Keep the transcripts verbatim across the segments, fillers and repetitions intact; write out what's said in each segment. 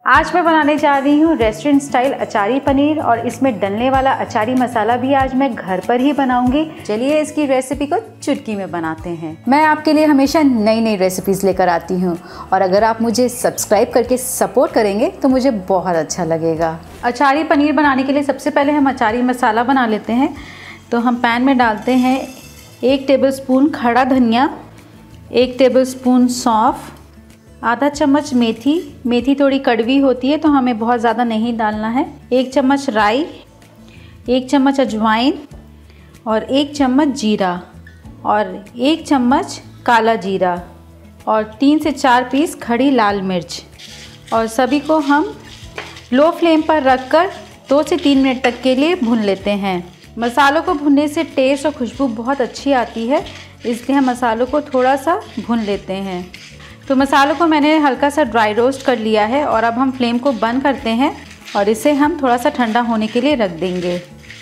आज मैं बनाने जा रही हूँ रेस्टोरेंट स्टाइल अचारी पनीर और इसमें डलने वाला अचारी मसाला भी आज मैं घर पर ही बनाऊंगी। चलिए इसकी रेसिपी को चुटकी में बनाते हैं। मैं आपके लिए हमेशा नई नई रेसिपीज़ लेकर आती हूँ और अगर आप मुझे सब्सक्राइब करके सपोर्ट करेंगे तो मुझे बहुत अच्छा लगेगा। अचारी पनीर बनाने के लिए सबसे पहले हम अचारी मसाला बना लेते हैं। तो हम पैन में डालते हैं एक टेबल स्पून खड़ा धनिया, एक टेबल स्पून सौंफ, आधा चम्मच मेथी। मेथी थोड़ी कड़वी होती है तो हमें बहुत ज़्यादा नहीं डालना है। एक चम्मच राई, एक चम्मच अजवाइन और एक चम्मच जीरा और एक चम्मच काला जीरा और तीन से चार पीस खड़ी लाल मिर्च। और सभी को हम लो फ्लेम पर रखकर दो से तीन मिनट तक के लिए भून लेते हैं। मसालों को भुनने से टेस्ट और खुशबू बहुत अच्छी आती है, इसलिए हम मसालों को थोड़ा सा भून लेते हैं। तो मसालों को मैंने हल्का सा ड्राई रोस्ट कर लिया है और अब हम फ्लेम को बंद करते हैं और इसे हम थोड़ा सा ठंडा होने के लिए रख देंगे।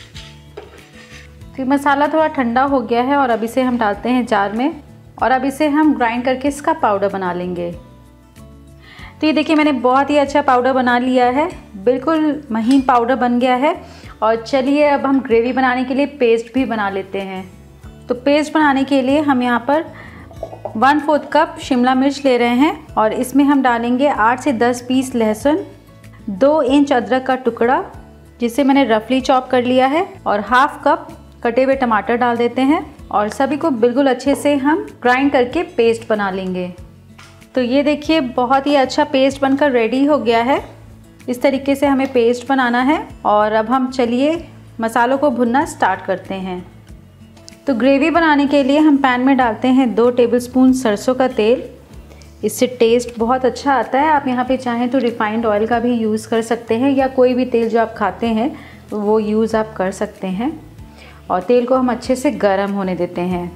तो मसाला थोड़ा ठंडा हो गया है और अब इसे हम डालते हैं जार में और अब इसे हम ग्राइंड करके इसका पाउडर बना लेंगे। तो ये देखिए मैंने बहुत ही अच्छा पाउडर बना लिया है, बिल्कुल महीन पाउडर बन गया है। और चलिए अब हम ग्रेवी बनाने के लिए पेस्ट भी बना लेते हैं। तो पेस्ट बनाने के लिए हम यहाँ पर वन फोर्थ कप शिमला मिर्च ले रहे हैं और इसमें हम डालेंगे आठ से दस पीस लहसुन, दो इंच अदरक का टुकड़ा जिसे मैंने रफली चॉप कर लिया है और हाफ कप कटे हुए टमाटर डाल देते हैं और सभी को बिल्कुल अच्छे से हम ग्राइंड करके पेस्ट बना लेंगे। तो ये देखिए बहुत ही अच्छा पेस्ट बनकर रेडी हो गया है। इस तरीके से हमें पेस्ट बनाना है और अब हम चलिए मसालों को भुनना स्टार्ट करते हैं। तो ग्रेवी बनाने के लिए हम पैन में डालते हैं दो टेबलस्पून सरसों का तेल। इससे टेस्ट बहुत अच्छा आता है। आप यहाँ पे चाहें तो रिफाइंड ऑयल का भी यूज़ कर सकते हैं या कोई भी तेल जो आप खाते हैं तो वो यूज़ आप कर सकते हैं। और तेल को हम अच्छे से गर्म होने देते हैं।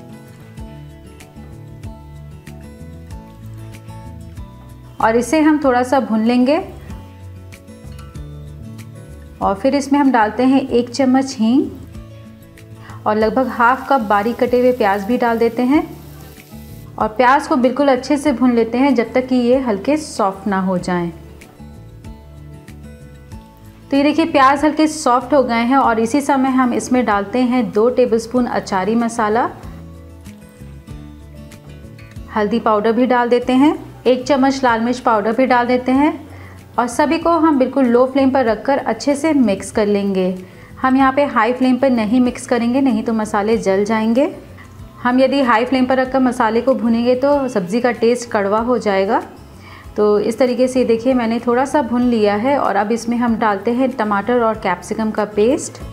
और इसे हम थोड़ा सा भून लेंगे और फिर इसमें हम डालते हैं एक चम्मच हींग और लगभग हाफ कप बारीक कटे हुए प्याज भी डाल देते हैं और प्याज को बिल्कुल अच्छे से भून लेते हैं जब तक कि ये हल्के सॉफ्ट ना हो जाएं। तो ये देखिए प्याज हल्के सॉफ्ट हो गए हैं और इसी समय हम इसमें डालते हैं दो टेबलस्पून अचारी मसाला, हल्दी पाउडर भी डाल देते हैं, एक चम्मच लाल मिर्च पाउडर भी डाल देते हैं और सभी को हम बिल्कुल लो फ्लेम पर रखकर अच्छे से मिक्स कर लेंगे। हम यहाँ पे हाई फ्लेम पर नहीं मिक्स करेंगे, नहीं तो मसाले जल जाएंगे। हम यदि हाई फ्लेम पर रखकर मसाले को भुनेंगे तो सब्ज़ी का टेस्ट कड़वा हो जाएगा। तो इस तरीके से देखिए मैंने थोड़ा सा भून लिया है और अब इसमें हम डालते हैं टमाटर और कैप्सिकम का पेस्ट।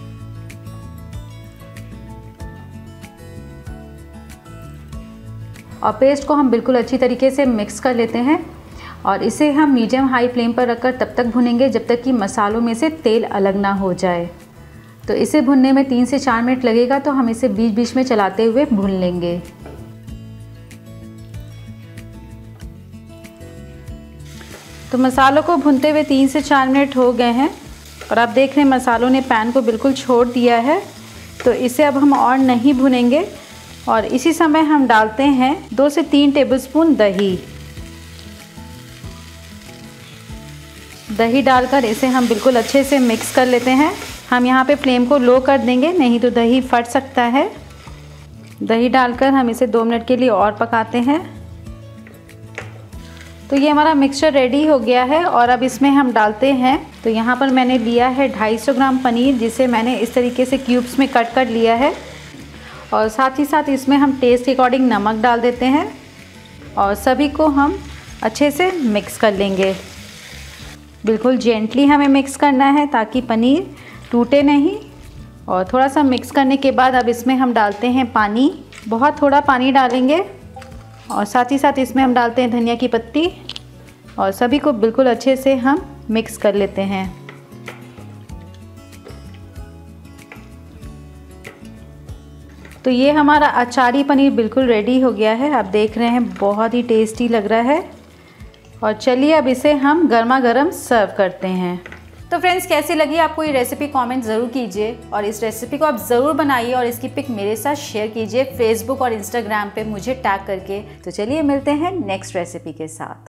और पेस्ट को हम बिल्कुल अच्छी तरीके से मिक्स कर लेते हैं और इसे हम मीडियम हाई फ्लेम पर रखकर तब तक भुनेंगे जब तक कि मसालों में से तेल अलग ना हो जाए। तो इसे भुनने में तीन से चार मिनट लगेगा, तो हम इसे बीच बीच में चलाते हुए भून लेंगे। तो मसालों को भूनते हुए तीन से चार मिनट हो गए हैं और आप देख रहे हैं मसालों ने पैन को बिल्कुल छोड़ दिया है। तो इसे अब हम और नहीं भुनेंगे और इसी समय हम डालते हैं दो से तीन टेबलस्पून दही। दही डालकर इसे हम बिल्कुल अच्छे से मिक्स कर लेते हैं। हम यहाँ पे फ्लेम को लो कर देंगे, नहीं तो दही फट सकता है। दही डालकर हम इसे दो मिनट के लिए और पकाते हैं। तो ये हमारा मिक्सचर रेडी हो गया है और अब इसमें हम डालते हैं, तो यहाँ पर मैंने लिया है ढाई सौ ग्राम पनीर जिसे मैंने इस तरीके से क्यूब्स में कट कर लिया है। और साथ ही साथ इसमें हम टेस्ट के अकॉर्डिंग नमक डाल देते हैं और सभी को हम अच्छे से मिक्स कर लेंगे। बिल्कुल जेंटली हमें मिक्स करना है ताकि पनीर टूटे नहीं। और थोड़ा सा मिक्स करने के बाद अब इसमें हम डालते हैं पानी, बहुत थोड़ा पानी डालेंगे और साथ ही साथ इसमें हम डालते हैं धनिया की पत्ती और सभी को बिल्कुल अच्छे से हम मिक्स कर लेते हैं। तो ये हमारा अचारी पनीर बिल्कुल रेडी हो गया है। आप देख रहे हैं बहुत ही टेस्टी लग रहा है। और चलिए अब इसे हम गर्मा गर्म सर्व करते हैं। तो फ्रेंड्स कैसी लगी आपको ये रेसिपी कमेंट ज़रूर कीजिए और इस रेसिपी को आप ज़रूर बनाइए और इसकी पिक मेरे साथ शेयर कीजिए फेसबुक और इंस्टाग्राम पे मुझे टैग करके। तो चलिए मिलते हैं नेक्स्ट रेसिपी के साथ।